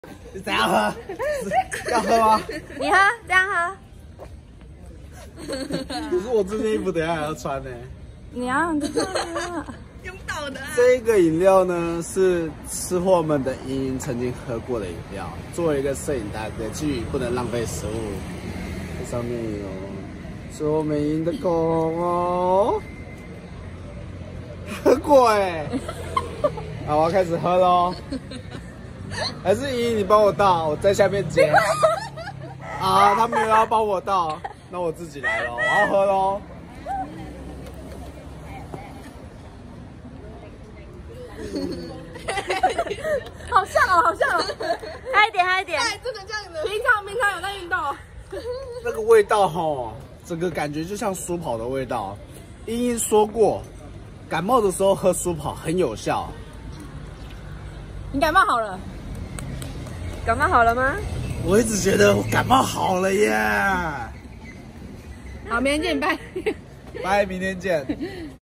你怎样喝？要喝吗？ 你喝，这样喝。 可是我这件衣服等一下还要穿呢。 你要用倒的、啊。 这个饮料呢是吃货们的莹莹曾经喝过的饮料。作为一个摄影大哥，记不能浪费食物。这上面有周美莹的口红哦，喝过哎。好，我要开始喝喽。还是莹莹你帮我倒，我在下面接。啊，他没有要帮我倒，那我自己来咯，我要喝喽。 好像哦，好像哦，嗨一点，嗨一点。 哎，真的这样子。 平常有在运动哦。 那个味道吼，整个感觉就像舒跑的味道。茵茵说过，感冒的时候喝舒跑很有效。 你感冒好了？感冒好了吗？ 我一直觉得我感冒好了耶。 好，明天见，拜。 拜，明天见。